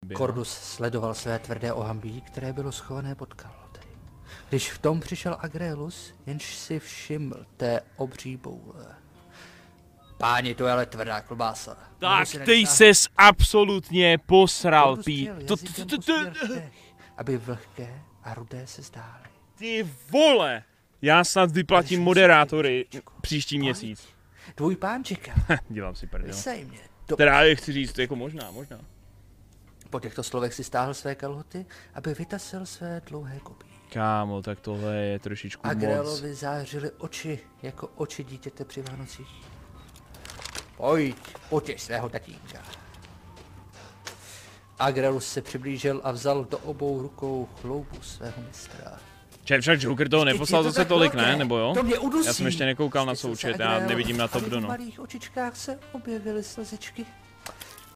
Cordus sledoval své tvrdé ohambí, které bylo schované pod kalhoty. Když v tom přišel Agrelus, jenž si všiml té obří boule. Páni, to je ale tvrdá klobása. Tak ty ses absolutně posral, Pít. Aby vlhké a rudé se zdály. Ty vole! Já snad vyplatím moderátory příští měsíc. Tvůj pán čeká. Dělám si prdel. Vysej mě. Teda je chci říct, jako možná. Po těchto slovech si stáhl své kalhoty, aby vytasil své dlouhé kopí. Kámo, tak tohle je trošičku moc. Agrelovi zářily oči, jako oči dítěte při Vánocích. Pojď svého tatínka. Agrelus se přiblížil a vzal do obou rukou chloubu svého mistra. Však Joker toho neposlal zase tolik, ne? Nebo jo? To mě udusí. Já jsem ještě nekoukal na součet, já nevidím na to, kdo no. V malých očičkách se objevily slzičky.